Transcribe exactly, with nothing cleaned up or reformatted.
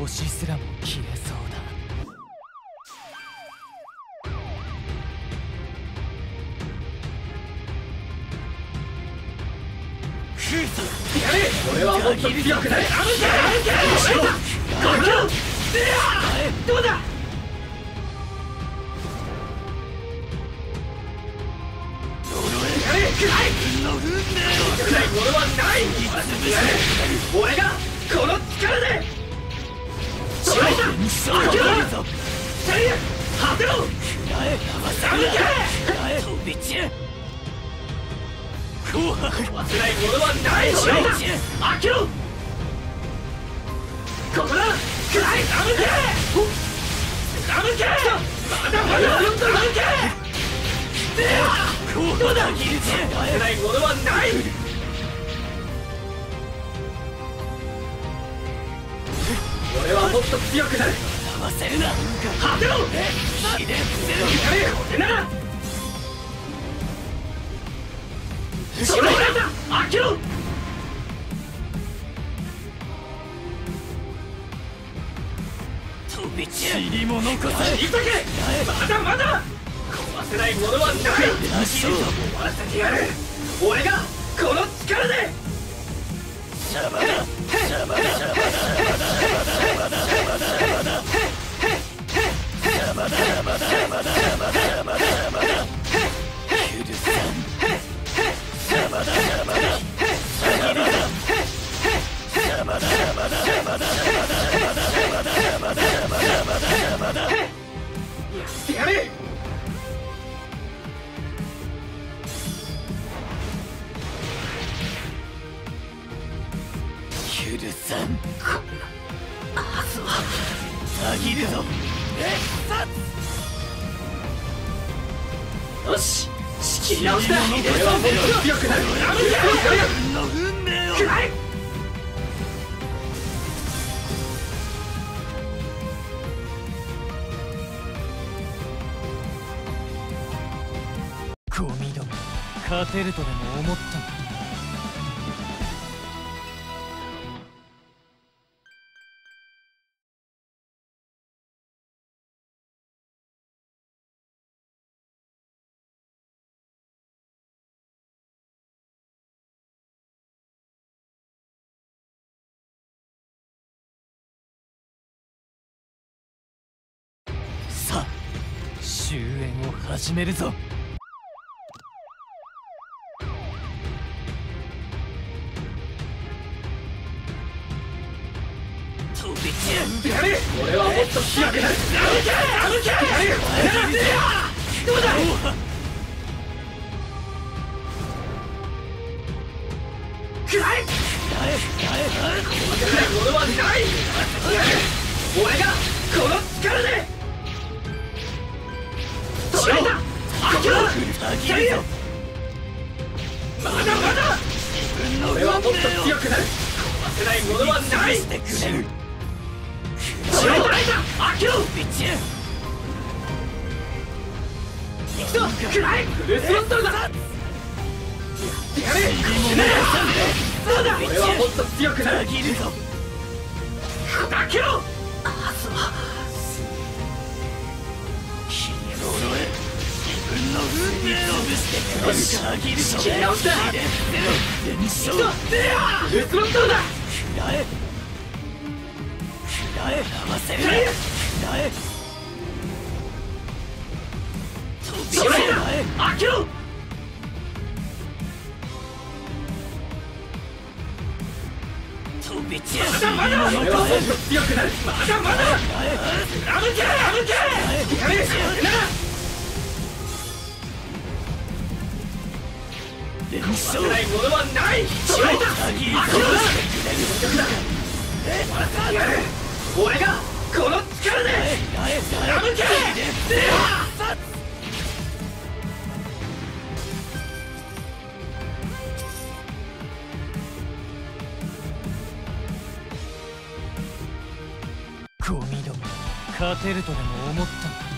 星すらも消えそうだ。 やれ、俺はもっと強くなる。やめて、やめて、これだ。どうだ。やれ、くらい。くらいものはない。俺がこの力で。それだ。開けろ。セリア、果てろ。やめて。飛び散る。忘れないものはないのだ。開けろ。ここだ。くらい。貫け。貫け。まだまだ貫け。どうだ。忘れないものはない。俺はもっと強くなる。騙せるな。果てろ。火で伏せろ。これなら。それだ。開けろ。飛び散りも残され。急げ。まだまだ。壊せないものはない。終わらせてやる。俺がこの力で。シャバだ。シャバだ。シャバだ。シャバだ。シャバだ。シャバだ。シャバだ。シャバだ。シャバだ。シャバだ。シャバだ。シャバだ。シャバだ。シャバだ。許さん。シャバだ。シャバだ。シャバだ。シャバだ。シャバだ。シャバだ。シャバだ。シャバだ。シャバだ。シャバだ。シャバだ。シャバだ。シャバだ。シャバだ。やってやれ。許さん。こんなはずは。たぎるぞ。よし。仕切り直しだ。俺はもっと強くなる。やめて。自分の運命を。くらい。 ゴミども勝てるとでも思ったの。さあ終焉を始めるぞ。 飛び散る。やれ。俺はもっと強くなる。やめて。やめて。やれ。どうだ。くらい。ものはない。俺がこの力で。それだ。開けろ。開けろ。まだまだ。俺はもっと強くなる。壊せないものはない。それだ。開けろ。行くぞ。くらい。フルスロットルだ。やってやれ。そうだ。俺はもっと強くなる。砕けろ。あそは君の呪え。自分の運命を。よし。仕切り直しだ。行くぞ。フルスロットルだ。くらえ。くらえ。騙せるな。くらえ。それだ。開けろ。飛び散る。まだまだ。俺はもっと強くなる。まだまだ。やめて。やめて。やれ。な。壊せないものはない。それだ。開けろ。やれ。俺がこの力で。やめて。 ゴミども勝てるとでも思ったのか。